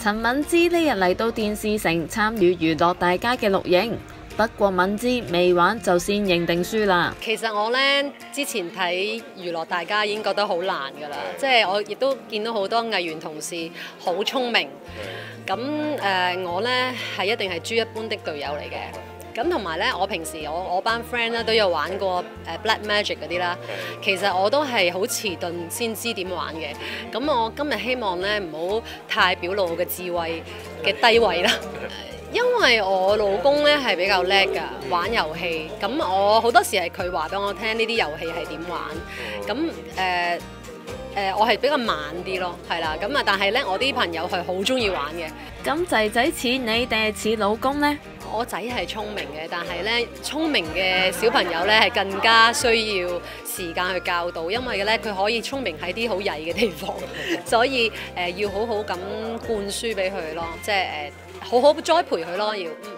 陳敏之呢日嚟到電視城參與娛樂大家嘅錄影，不過敏之未玩就先認定輸啦。 其實我呢之前睇娛樂大家已經覺得好難㗎啦，即係我亦都見到好多藝員同事好聰明，咁我呢係一定係豬一般的隊友嚟嘅。咁同埋咧，我平時我班 friend 咧都有玩過Black Magic 嗰啲啦。其實我都係好遲鈍先知點玩嘅。咁我今日希望咧唔好太表露我嘅智慧嘅低位啦。因為我老公咧係比較叻㗎，玩遊戲。咁我好多時係佢話俾我聽呢啲遊戲係點玩。咁我係比較慢啲咯，係啦。咁啊，但係咧我啲朋友係好中意玩嘅。 咁仔仔似你定係似老公呢？ 我仔係聰明嘅，但係咧聰明嘅小朋友咧係更加需要時間去教導，因為咧佢可以聰明喺啲好曳嘅地方，所以要好好咁灌輸俾佢咯，即係好好栽培佢咯要。